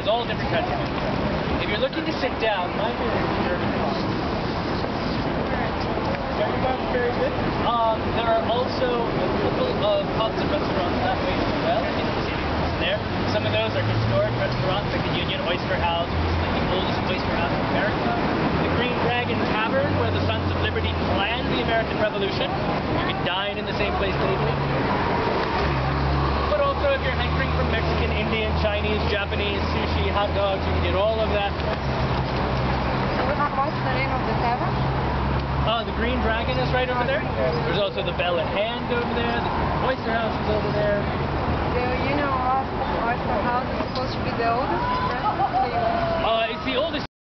there's all different kinds of food. If you're looking to sit down, my favorite is German coffee. Very good. There are also a couple of pubs and restaurants that way as well in the city. There, some of those are historic restaurants like the Union Oyster House, which is like the oldest oyster house in America. The Green Dragon Tavern, where the Sons of Liberty planned the American Revolution. You can dine in the same place daily. But also, if you're hankering for Mexican, Indian, Chinese, Japanese, sushi, hot dogs, you can get all of that. What's the name of the tavern? The Green Dragon is right over there. There's also the Bell and Hand over there. The Oyster House is over there. The Union Oyster House is supposed to be the oldest restaurant in the US. It's the oldest